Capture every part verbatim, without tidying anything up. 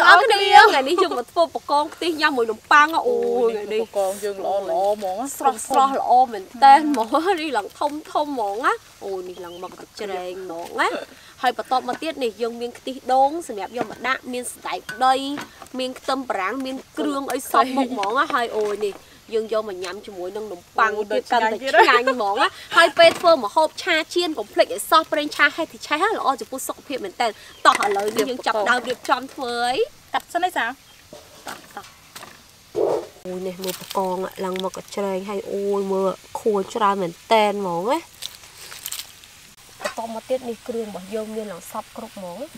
អត់គ្នាថ្ងៃនេះយើងមកធ្វើបកងខ្ទិះញ៉ាំមួយនំប៉័ងអូថ្ងៃនេះបកងយើងល្អល្អហ្មងស្រស់ស្រស់ល្អមែនតើហ្មងនេះឡើងធំធំហ្មងណាអូនេះឡើងមកទឹកច្រែងហ្មងណាហើយបន្ទាប់មកទៀតនេះយើងមានខ្ទិះដូងសម្រាប់យកមកដាក់មានសណ្តែកដីមានខ្ទឹមបារាំងមានគ្រឿងអីសពមុខហ្មងណាហើយអូនេះយើងយកមកញ៉ាំជាមួយនឹងនំប៉័ងទៀតកាន់តែឆ្ងាញ់ហ្មងណាហើយពេលធ្វើម្ហូបឆាជៀនកុំភ្លេចឲ្យសោះប្រេងឆាហេតុឆេះល្អចំពោះសុខភាពមែនតើតោះឥឡូវនេះយើងចាប់ដើមរៀបចំធ្វើអីកាត់សិនឯសាតោះតោះអូយនេះមើលបកងឡើងមកកច្រែងហើយអូយមើលខួរច្រើនមែនតែនហ្មងណាបន្តមកទៀតនេះគ្រឿងរបស់យើងមានឡើងសពគ្រប់ហ្មង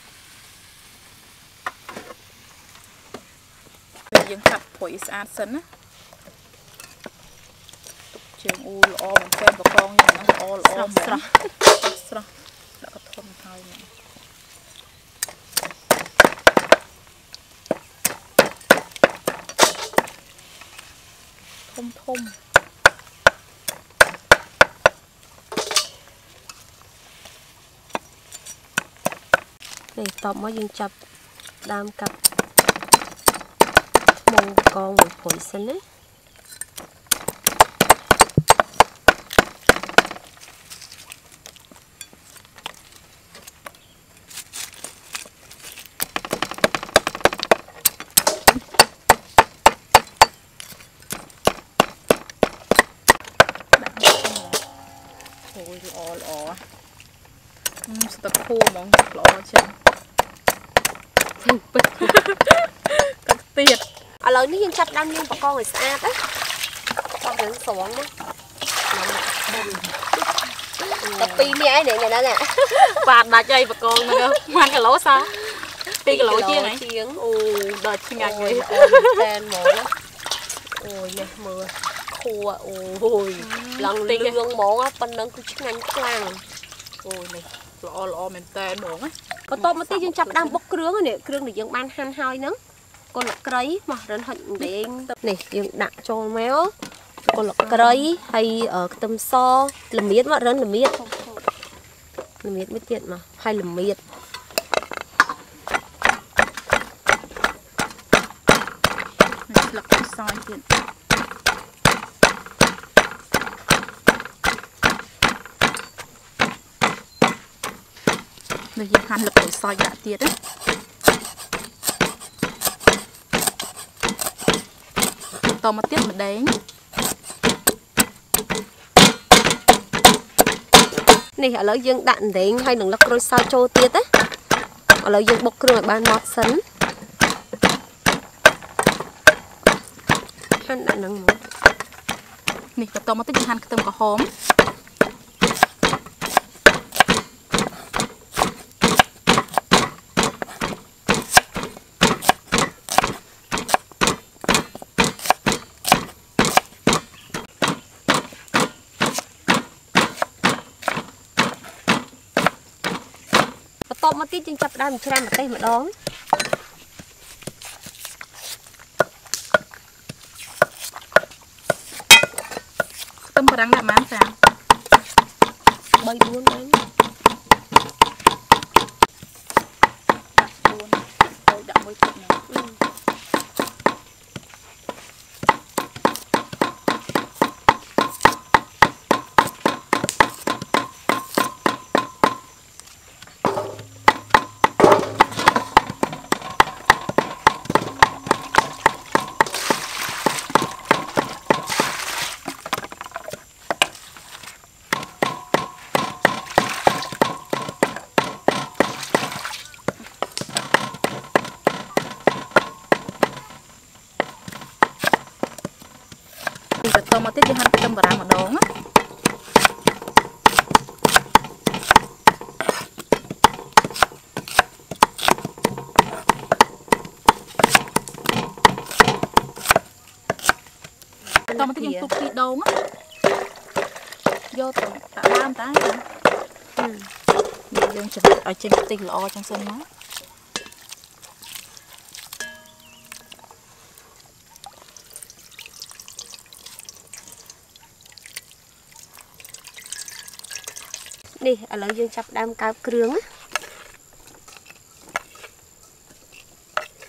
យើងកាត់ព្រួយស្អាតសិនណាជើងអូល្អមែនតើបកងយ៉ាងណាល្អល្អស្រស់ស្រស់ស្រស់ដាក់កធំហើយធំធំនេះតបមកយើងចាប់ដើមកាត់មុងបកងមួយព្រួយសិនណាអូយល្អល្អស្ទឹកខួរហ្មងល្អចឹងពេកទឹកទៀតឥឡូវនេះយើងចាប់ដាំលាងបកងឲ្យស្អាតណាបោះរឿងស្រងមកតែពីរនេះឯងថ្ងៃហ្នឹងបាទដាច់អីបកងហ្នឹងមួយគីឡូសោះពីរគីឡូជាងជាងអូដល់ឆ្ងាញ់វិញតែនហ្មងអូយនេះមើលខួរអូយឡើងលឿងហ្មងប៉ុណ្ណឹងគឺឆ្ងាញ់ខ្លាំងអូយនេះល្អល្អមែនតែនហ្មងណាបន្ទាប់មកទៀតយើងចាប់ដើមបុកគ្រឿងនេះគ្រឿងដែលយើងបានហាន់ហើយហ្នឹងកូនលក្រីមករិនហុចដេងនេះយើងដាក់ចូលមកកូនលក្រីហើយខ្ទឹមសល្មៀតមករិនល្មៀតល្មៀតមួយទៀតមកហើយល្មៀតស្លឹកខ្សោយទៀតនេះយើងហាន់លឹកសយដាក់ទៀតណាតមកទៀតម្ដេងនេះឥឡូវយើងដាក់ម្ដេងហើយនឹងលឹកក្រូចសើចចូលទៀតណាឥឡូវយើងបុកគ្រឿងឲ្យបានម៉ត់សិនហាន់ដាក់នឹងមកនេះបន្តមកទៀតយើងហាន់ខ្ទឹមក្រហមតបមកទៀតយើងចាប់ដើមច្រាំម្ទេសម្ដងខ្ទឹមបារាំងដាក់បានចាបីបួនហ្នឹងដាក់បួនហើយដាក់មួយទៀតហ្នឹងបន្តមកទៀតយើងហាន់ខ្ទឹមបារាំងម្ដងណាបន្តមកទៀតយើងទុបពីរដងណាយកទៅដាក់ដើមតាយើងច្របាច់ឲ្យចេញខ្ទិះល្អចឹងសិនមកនេះឥឡូវយើងចាប់ដើមកើបគ្រឿងណា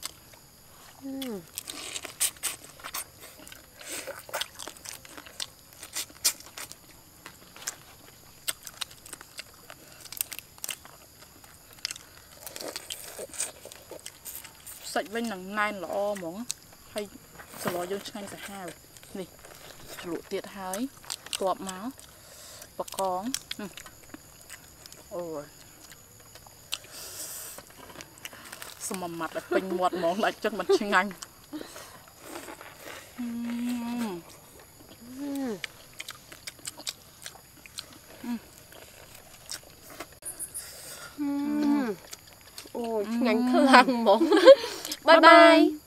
sạch bên nằng nai lọ món hay sờ lọ vô ngay cả hai nè lụa tiệt hái tọp máu và con ôi sao mà mặt lại bình một món lại chắc mặt chinh anh ôi ngành khư hàng món bye bye